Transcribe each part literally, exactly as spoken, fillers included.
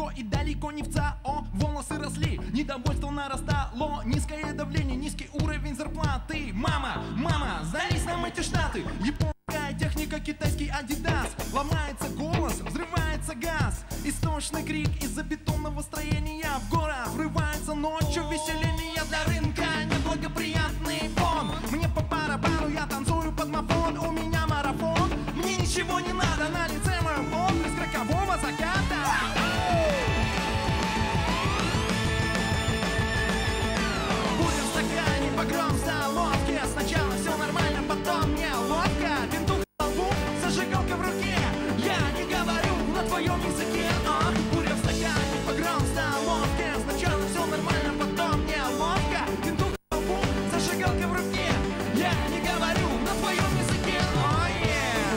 далеко и далеко не в ЦАО. Волосы росли, недовольство нарастало. Низкое давление, низкий уровень зарплаты. Мама, мама, сдались нам эти штаты. Японская техника, китайский адидас. Ломается голос, взрывается газ. Истошный крик из-за бетонного строения. В город врывается ночью веселение для рынка. Неблагоприятный фон. Мне по барабану, я танцую под мафон. У меня марафон, мне ничего не надо. На лице моем отблеск рокового заката. Буря в стакане, погром в столовке. Сначала все нормально, потом неловко. Винтуха в лбу, зажигалка в руке. Я не говорю на твоем языке. А? Буря в стакане, погром в столовке. Сначала все нормально, потом неловко. Винтуха в лбу, зажигалка в руке. Я не говорю на твоем языке. О, yeah.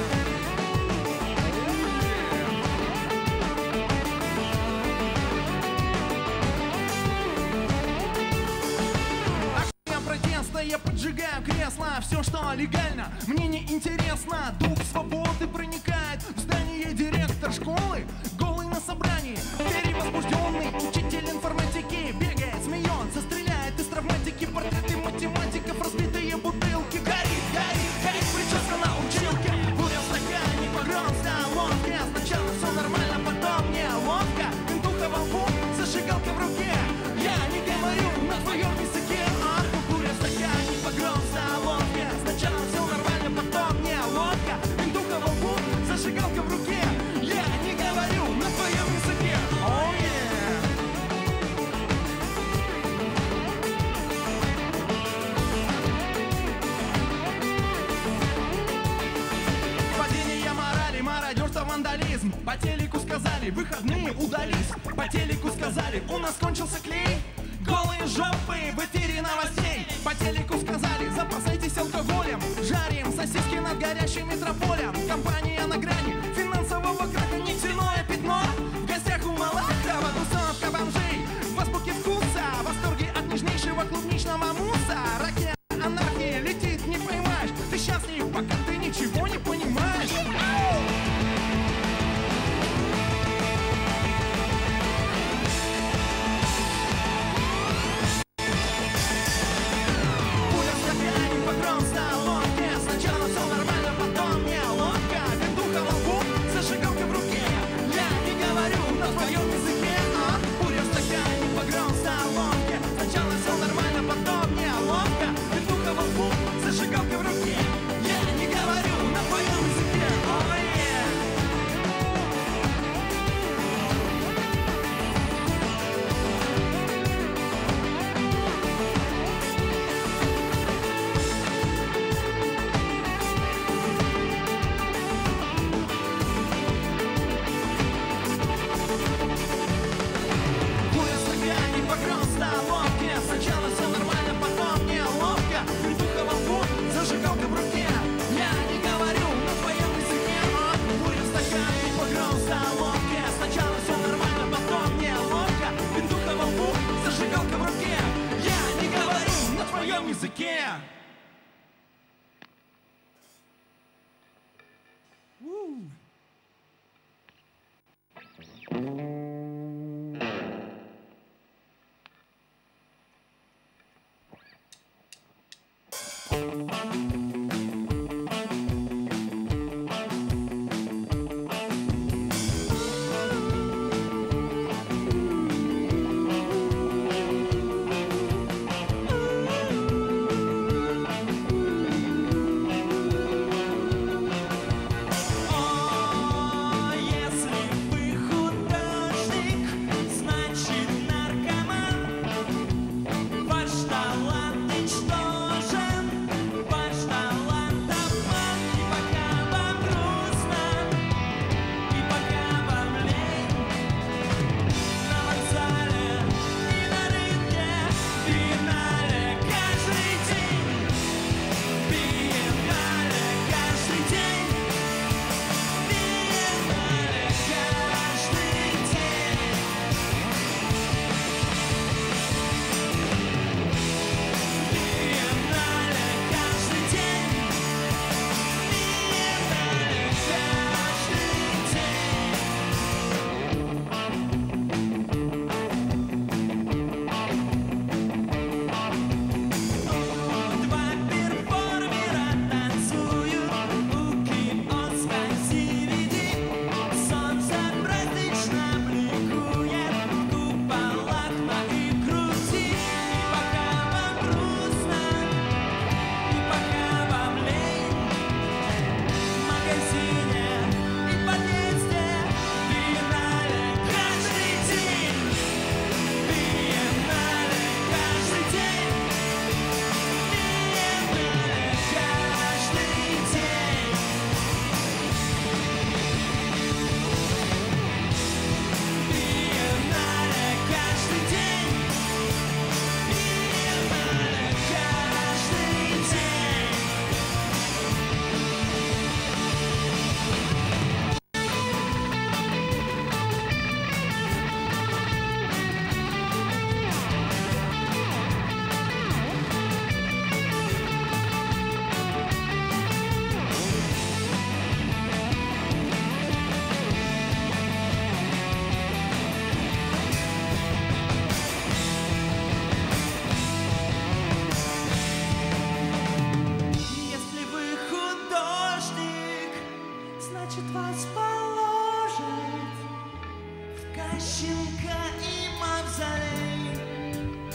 Акция протеста, я поджигаю кресло. Все, что легально, мне не интересно. Дух свободы проникает в здание. Директор школы голый на собрании. Перевозбужденный учитель информатики бегает, смеется, стреляет из травматики. Портреты математиков, разбитые бутылки. Горит, горит, горит прическа на училке. Буря в стакане, погром в столовке. Сначала все нормально, потом неловко. Винтуха во лбу, зажигалка в руке. Я не говорю на твоем языке. А? Буря в стакане, погром в столовке. Сначала все нормально, потом неловко. Винтуха во лбу, зажигалка в руке. Я не говорю на твоем языке. Oh, yeah. Падение морали, мародерство, вандализм. По телеку сказали, выходные удались. По телеку сказали, у нас кончился клей. Голые жопы в эфире новостей. По телеку сказали, запасайтесь алкоголем. Жарим сосиски над горящим метрополем. Компания на грани финансового краха, нефтяное пятно. В гостях у Малахова тусовка бомжей. В азбуке вкуса, восторги от нежнейшего клубничного мусса. Ракета анархии летит, не поймаешь. Ты счастлив, пока ты ничего не понимаешь. Погром в столовке. Сначала все нормально, потом неловко. Винтуха во лбу, зажигалка в руке. Я не говорю на твоем языке. А? Буря в стакане, погром в столовке. Сначала все нормально, потом неловко. Винтуха во лбу, зажигалка в руке. Я не говорю на твоем языке. Oh, yeah. Буря в стакане, погром в столовке. Сначала все нормально, потом неловко. Винтуха во лбу, зажигалка в руке. Я не говорю на твоем языке. А? Буря в стакане, погром в столовке. Сначала все нормально, потом неловко. Винтуха во лбу, зажигалка в руке. Я не говорю на твоем языке. Woo. О, если бы художник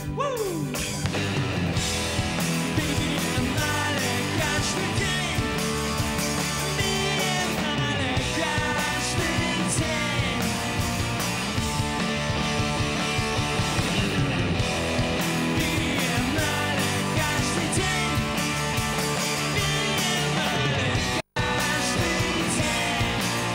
Биеннале каждый день. Биеннале каждый день. Биеннале каждый день. Биеннале каждый день.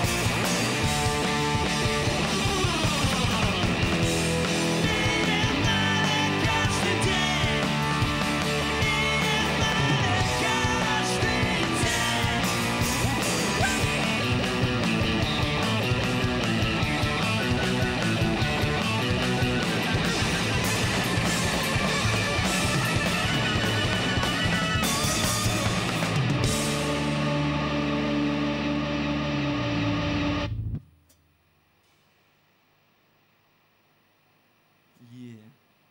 Yeah.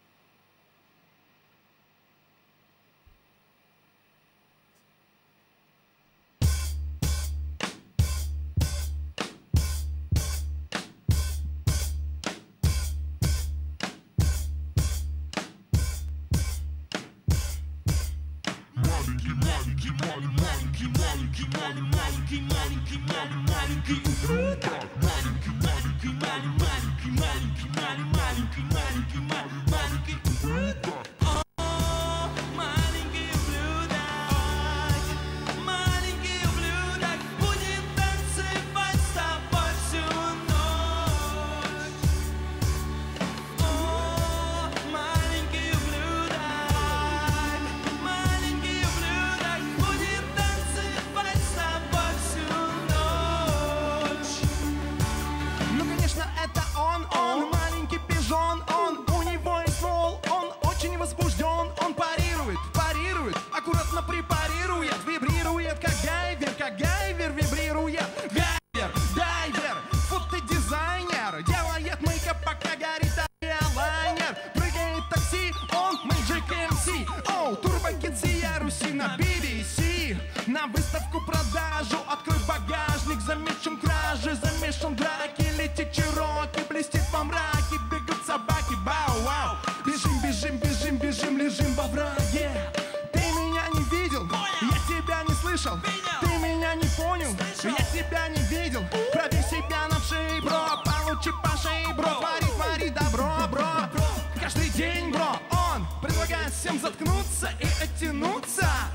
Маленький, маленький, маленький, маленький, маленький, маленький, маленький ублюдок. Маленький, маленький, маленький, маленький, маленький, маленький, маленький ублюдок. О, маленький ублюдок, маленький ублюдок будет танцевать с тобой всю ночь. О, маленький ублюдок, маленький ублюдок будет танцевать с тобой всю ночь. Ну, конечно, это он, он, маленький пижон, он, у него есть ствол, он очень возбужден, он парирует, парирует, аккуратно препарирует, вибрирует, как гайвер, как гайвер вибрирует, гайвер, дайвер, фотодизайнер, делает мейкап, пока горит авиалайнер, прыгает такси, он Magic эм си, оу, Turbo Kids и Руси на би би си, на выставку продажу, открой багажник, замечен кражи, замешан драки, летит Чироки, блестит во мраке, бегут собаки, бау-вау, бежим, бежим, бежим, бежим, лежим во враге. Ты меня не видел, я тебя не слышал, ты меня не понял, я тебя не видел, проверь себя на шее, бро, получи по шее, бро, твори, твори добро, бро, каждый день, бро, он предлагает всем заткнуться и оттянуться.